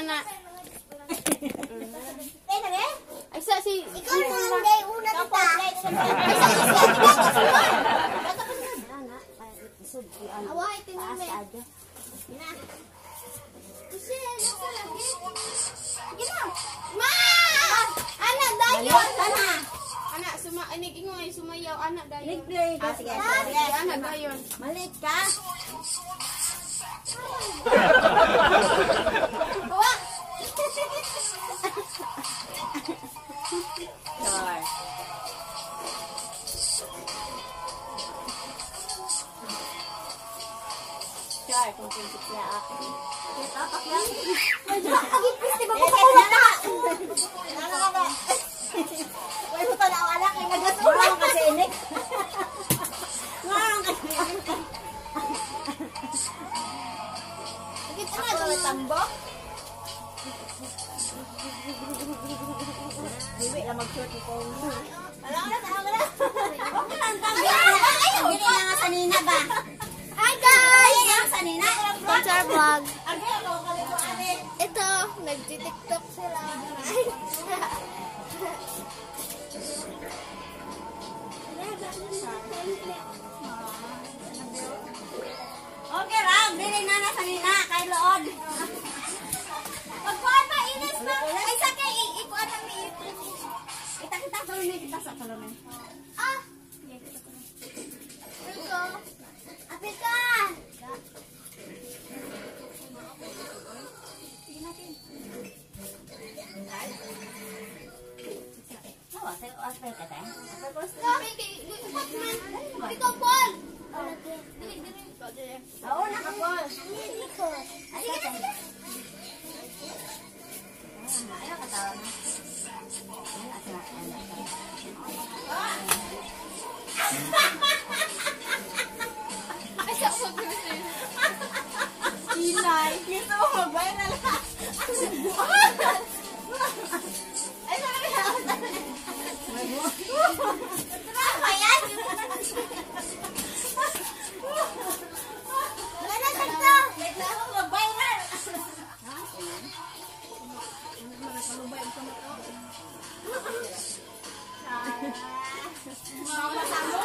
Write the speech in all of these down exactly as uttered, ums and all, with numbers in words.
na. Eh, na eh? Ay, sa si... Ikaw na ang day una kita. Ay, sa si Away, tingnan mo. Ina. Kasi, nasa lagi. Gina. Ma! Anak, dayo. Ana. Anak, suma... Inig ingo ay sumayaw. Anak, dayon. Nag-play ka. Sige, sige. Anak, dayon. Malit ka. Bawa. Sorry. Sorry, kung prinsip niya ako. Tapak lang. Agipis, di ba po ko wala? Ano ka ba? Uy, mo pa na ako anak. Ang nagasulang. Marang kasi inik. Marang kasi inik. Ako na tambok. Bibi lang mag-short ko. Alam ko na, tama ko na. Huwag mo lang tambok. Hindi na nga sa Nina ba? Hi guys! Hindi na nga sa Nina. What's our vlog? Agay ako, kalikuan eh. Ito, nag-tiktok sila. Okay lang, dili na na sa Nina, kay Lood. Pagkuhan pa, inis na. Ay, sa kay, ikuan ang ni Kita-kita sa lumin, kita sa lumin. Ah! Ito. Apit ka! Sige natin. Oh, sa apit ka tayo. Ikaw, Paul! Oo, nakapol. Dito. Ay, sige, sige. Ayaw ka tao na. Ayaw ka tao na. Ay, sa ako Inay. Gusto mo mag-viral ha? Ay, sabi na ako. Drama yan. Wala na sakto. Gusto mo mag-viral. Mama samo.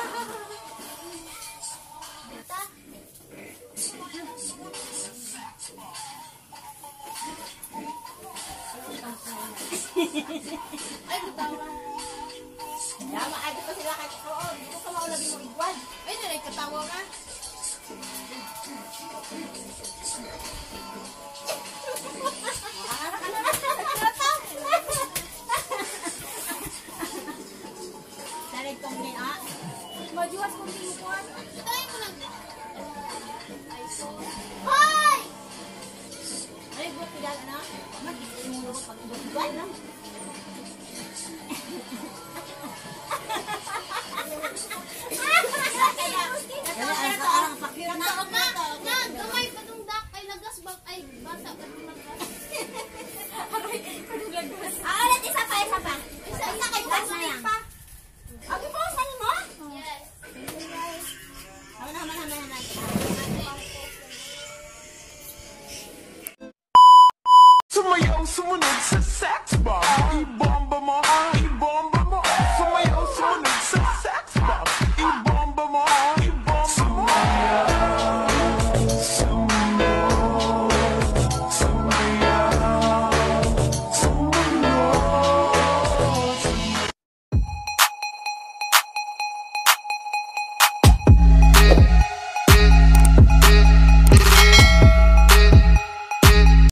Ay, katawa. Dama, ay ko sila kahit oo, dito ka maulagi mo igwan. Ay, nalay katawa ka.